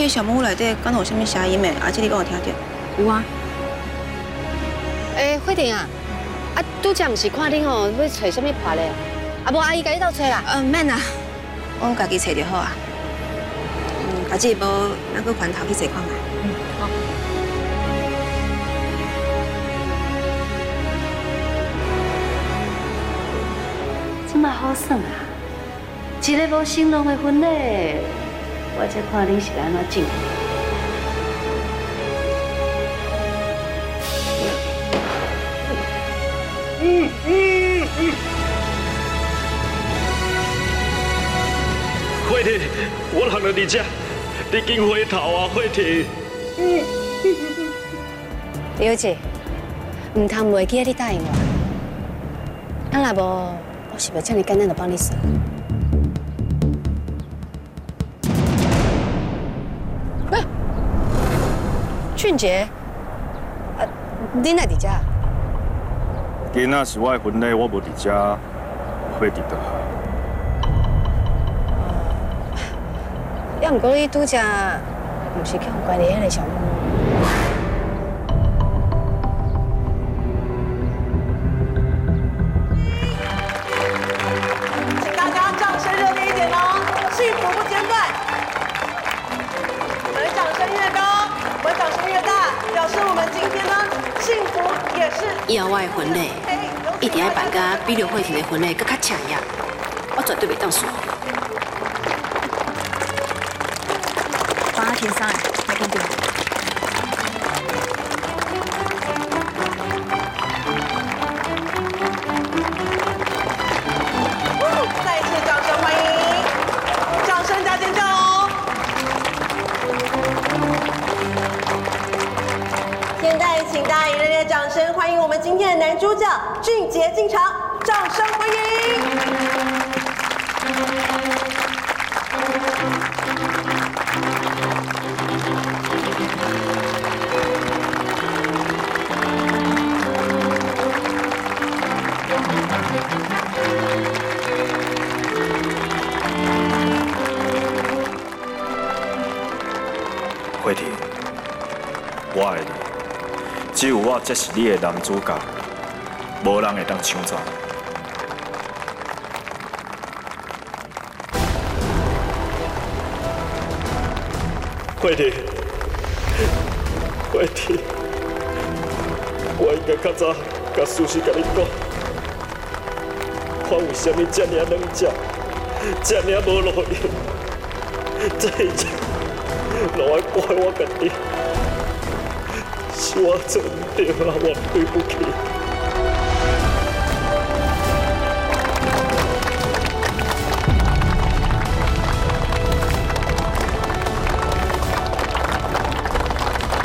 迄个小木屋内底敢有啥物声音的？阿姐你敢有听到？ 有啊。 慧婷啊，拄则毋是看恁哦，要找啥物破咧？无阿姨甲你斗找啦。 免啦，我家己找就好啊。阿姐无，咱搁翻头去找看卖。 好。 这么好耍啊！一个无成龙的婚礼，我才看你是安怎整。 慧婷，我人就伫遮，你紧回头啊，慧婷。 表姐，唔通袂记你答应我。若无，我是袂这么简单就帮你算。喂，俊杰，你哪伫遮？ 今仔是我的婚礼，我无伫遮，慧婷就好。 要毋过你拄则，毋是去互关联迄个小木屋？ 请大家掌声热烈一点哦，幸福不间断。我们的掌声越高，我们掌声越大，表示我们今天呢，幸福也是。 以后我的婚礼一定要办甲比刘慧婷的婚礼更较抢眼，我绝对袂当输。 帮他填上来，来跟进。 再一次掌声欢迎，掌声加尖叫哦！现在请大家以热烈的掌声欢迎我们今天的男主角俊杰进场，掌声欢迎！ 慧婷，我爱你，只有我才是你的男主角，无人会当抢走。慧婷，慧婷，我应该较早甲事实甲你讲，我为什么这么软弱，这么无路用，这一切拢要怪我家己，是我做唔对啊，我对不起。